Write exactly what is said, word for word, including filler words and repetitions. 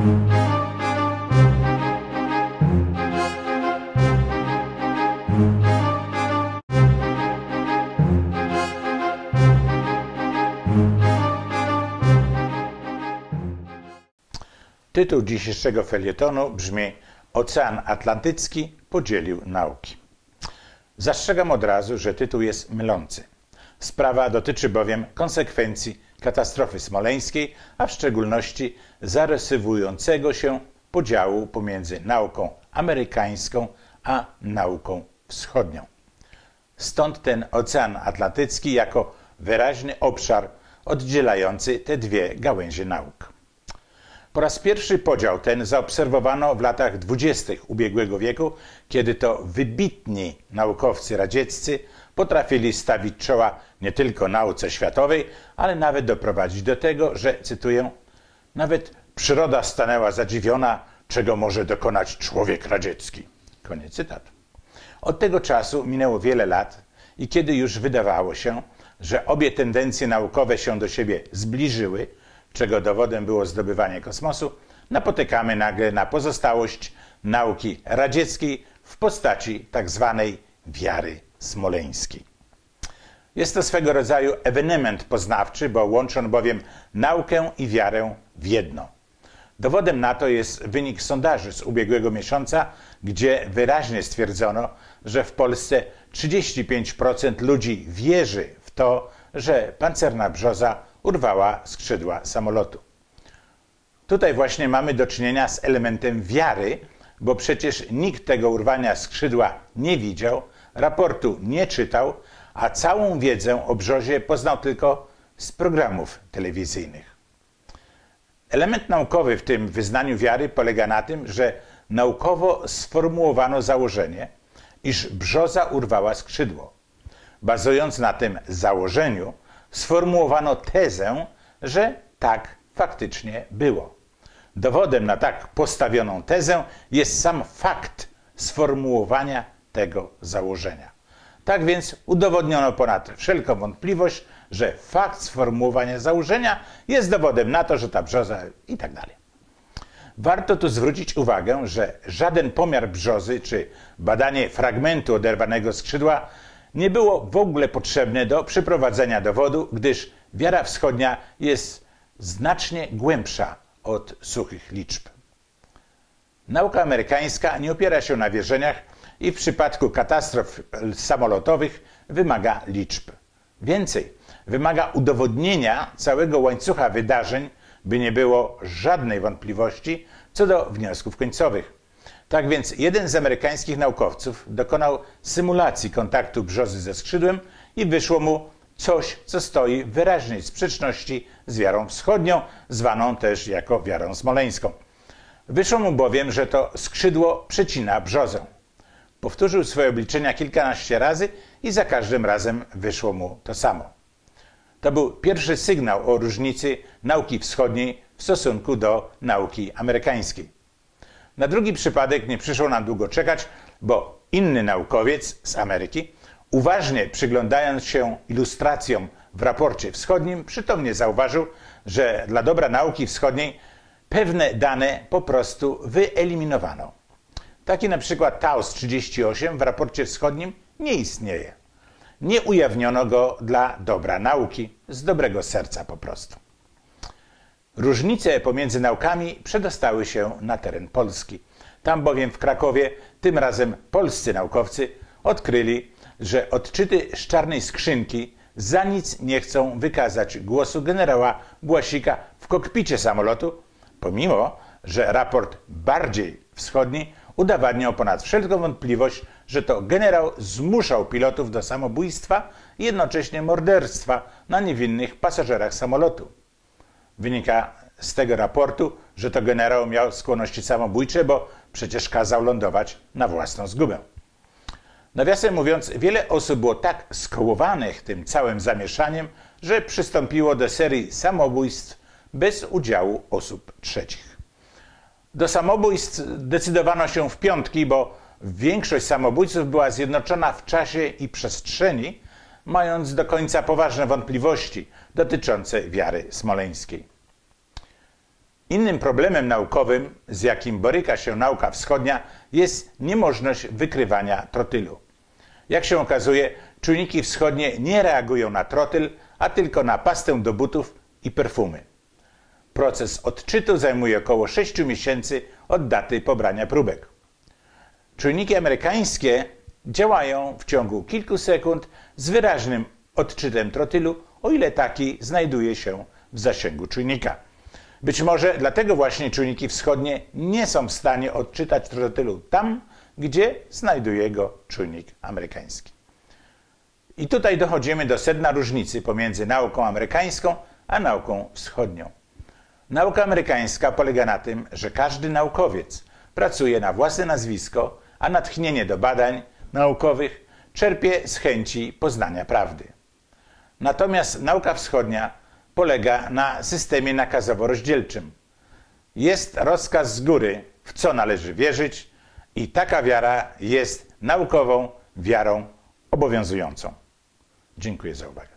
Tytuł dzisiejszego felietonu brzmi: Ocean Atlantycki podzielił nauki. Zastrzegam od razu, że tytuł jest mylący. Sprawa dotyczy bowiem konsekwencji katastrofy smoleńskiej, a w szczególności zarysowującego się podziału pomiędzy nauką amerykańską a nauką wschodnią. Stąd ten Ocean Atlantycki jako wyraźny obszar oddzielający te dwie gałęzie nauk. Po raz pierwszy podział ten zaobserwowano w latach dwudziestych ubiegłego wieku, kiedy to wybitni naukowcy radzieccy potrafili stawić czoła nie tylko nauce światowej, ale nawet doprowadzić do tego, że, cytuję, nawet przyroda stanęła zadziwiona, czego może dokonać człowiek radziecki. Koniec cytatu. Od tego czasu minęło wiele lat i kiedy już wydawało się, że obie tendencje naukowe się do siebie zbliżyły, czego dowodem było zdobywanie kosmosu, napotykamy nagle na pozostałość nauki radzieckiej w postaci tak zwanej wiary smoleńskiej. Jest to swego rodzaju ewenement poznawczy, bo łączy on bowiem naukę i wiarę w jedno. Dowodem na to jest wynik sondaży z ubiegłego miesiąca, gdzie wyraźnie stwierdzono, że w Polsce trzydzieści pięć procent ludzi wierzy w to, że pancerna brzoza urwała skrzydła samolotu. Tutaj właśnie mamy do czynienia z elementem wiary, bo przecież nikt tego urwania skrzydła nie widział, raportu nie czytał, a całą wiedzę o brzozie poznał tylko z programów telewizyjnych. Element naukowy w tym wyznaniu wiary polega na tym, że naukowo sformułowano założenie, iż brzoza urwała skrzydło. Bazując na tym założeniu, sformułowano tezę, że tak faktycznie było. Dowodem na tak postawioną tezę jest sam fakt sformułowania tego założenia. Tak więc udowodniono ponad wszelką wątpliwość, że fakt sformułowania założenia jest dowodem na to, że ta brzoza i tak dalej. Warto tu zwrócić uwagę, że żaden pomiar brzozy czy badanie fragmentu oderwanego skrzydła nie było w ogóle potrzebne do przeprowadzenia dowodu, gdyż wiara wschodnia jest znacznie głębsza od suchych liczb. Nauka amerykańska nie opiera się na wierzeniach i w przypadku katastrof samolotowych wymaga liczb. Więcej, wymaga udowodnienia całego łańcucha wydarzeń, by nie było żadnej wątpliwości co do wniosków końcowych. Tak więc jeden z amerykańskich naukowców dokonał symulacji kontaktu brzozy ze skrzydłem i wyszło mu coś, co stoi w wyraźnej sprzeczności z wiarą wschodnią, zwaną też jako wiarą smoleńską. Wyszło mu bowiem, że to skrzydło przecina brzozę. Powtórzył swoje obliczenia kilkanaście razy i za każdym razem wyszło mu to samo. To był pierwszy sygnał o różnicy nauki wschodniej w stosunku do nauki amerykańskiej. Na drugi przypadek nie przyszło nam długo czekać, bo inny naukowiec z Ameryki, uważnie przyglądając się ilustracjom w raporcie wschodnim, przytomnie zauważył, że dla dobra nauki wschodniej pewne dane po prostu wyeliminowano. Taki na przykład Taos trzydzieści osiem w raporcie wschodnim nie istnieje. Nie ujawniono go dla dobra nauki, z dobrego serca po prostu. Różnice pomiędzy naukami przedostały się na teren Polski. Tam bowiem w Krakowie, tym razem polscy naukowcy, odkryli, że odczyty z czarnej skrzynki za nic nie chcą wykazać głosu generała Błasika w kokpicie samolotu, pomimo że raport bardziej wschodni udowadniał ponad wszelką wątpliwość, że to generał zmuszał pilotów do samobójstwa i jednocześnie morderstwa na niewinnych pasażerach samolotu. Wynika z tego raportu, że to generał miał skłonności samobójcze, bo przecież kazał lądować na własną zgubę. Nawiasem mówiąc, wiele osób było tak skołowanych tym całym zamieszaniem, że przystąpiło do serii samobójstw bez udziału osób trzecich. Do samobójstw decydowano się w piątki, bo większość samobójców była zjednoczona w czasie i przestrzeni, mając do końca poważne wątpliwości dotyczące wiary smoleńskiej. Innym problemem naukowym, z jakim boryka się nauka wschodnia, jest niemożność wykrywania trotylu. Jak się okazuje, czujniki wschodnie nie reagują na trotyl, a tylko na pastę do butów i perfumy. Proces odczytu zajmuje około sześć miesięcy od daty pobrania próbek. Czujniki amerykańskie działają w ciągu kilku sekund z wyraźnym odczytem trotylu, o ile taki znajduje się w zasięgu czujnika. Być może dlatego właśnie czujniki wschodnie nie są w stanie odczytać trotylu tam, gdzie znajduje go czujnik amerykański. I tutaj dochodzimy do sedna różnicy pomiędzy nauką amerykańską a nauką wschodnią. Nauka amerykańska polega na tym, że każdy naukowiec pracuje na własne nazwisko, a natchnienie do badań naukowych czerpie z chęci poznania prawdy. Natomiast nauka wschodnia polega na systemie nakazowo-rozdzielczym. Jest rozkaz z góry, w co należy wierzyć, i taka wiara jest naukową wiarą obowiązującą. Dziękuję za uwagę.